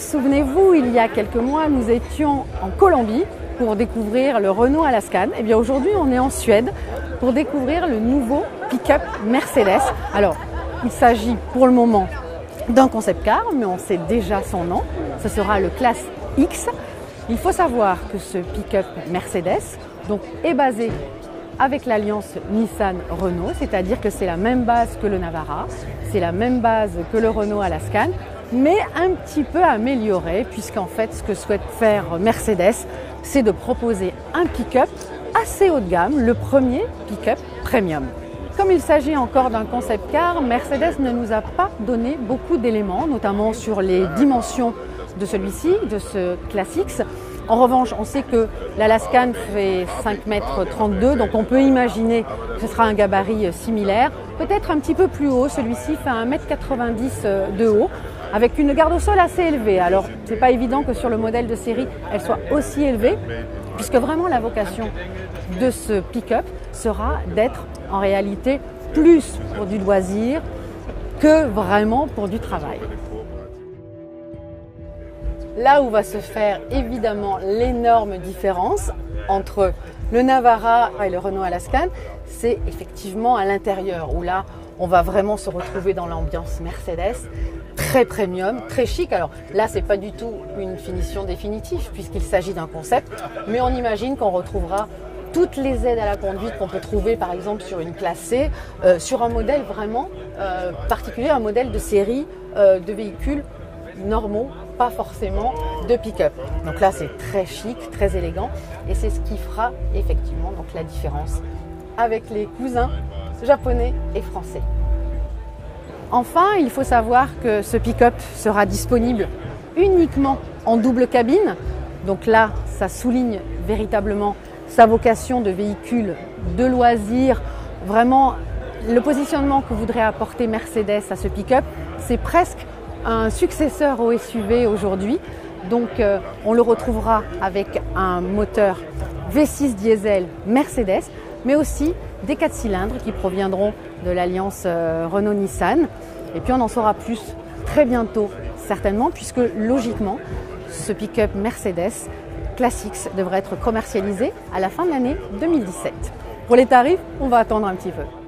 souvenez-vous, il y a quelques mois, nous étions en Colombie pour découvrir le Renault Alaskan. Et bien aujourd'hui, on est en Suède pour découvrir le nouveau pick-up Mercedes. Alors, il s'agit pour le moment d'un concept car, mais on sait déjà son nom. Ce sera le Classe X. Il faut savoir que ce pick-up Mercedes est basé avec l'alliance Nissan-Renault, c'est-à-dire que c'est la même base que le Navara, c'est la même base que le Renault Alaskan, mais un petit peu amélioré, puisqu'en fait, ce que souhaite faire Mercedes, c'est de proposer un pick-up assez haut de gamme, le premier pick-up premium. Comme il s'agit encore d'un concept car, Mercedes ne nous a pas donné beaucoup d'éléments, notamment sur les dimensions de celui-ci, de ce Classe X. En revanche, on sait que l'Alaskan fait 5,32 m, donc on peut imaginer que ce sera un gabarit similaire, peut-être un petit peu plus haut. Celui-ci fait 1,90 m de haut, avec une garde au sol assez élevée. Alors, c'est pas évident que sur le modèle de série, elle soit aussi élevée, puisque vraiment la vocation de ce pick-up sera d'être en réalité plus pour du loisir que vraiment pour du travail. Là où va se faire évidemment l'énorme différence entre le Navara et le Renault Alaskan, c'est effectivement à l'intérieur, où là, on va vraiment se retrouver dans l'ambiance Mercedes, très premium, très chic. Alors là, c'est pas du tout une finition définitive, puisqu'il s'agit d'un concept, mais on imagine qu'on retrouvera toutes les aides à la conduite qu'on peut trouver par exemple sur une Classe C, sur un modèle vraiment particulier, un modèle de série de véhicules normaux, pas forcément de pick-up. Donc là, c'est très chic, très élégant, et c'est ce qui fera effectivement la différence avec les cousins japonais et français. Enfin, il faut savoir que ce pick-up sera disponible uniquement en double cabine. Donc là, ça souligne véritablement sa vocation de véhicule de loisir. Vraiment, le positionnement que voudrait apporter Mercedes à ce pick-up, c'est presque un successeur au SUV aujourd'hui. Donc on le retrouvera avec un moteur V6 diesel Mercedes, mais aussi des 4 cylindres qui proviendront de l'alliance Renault-Nissan. Et puis on en saura plus très bientôt, certainement, puisque logiquement, ce pick-up Mercedes Classe X devrait être commercialisé à la fin de l'année 2017. Pour les tarifs, on va attendre un petit peu.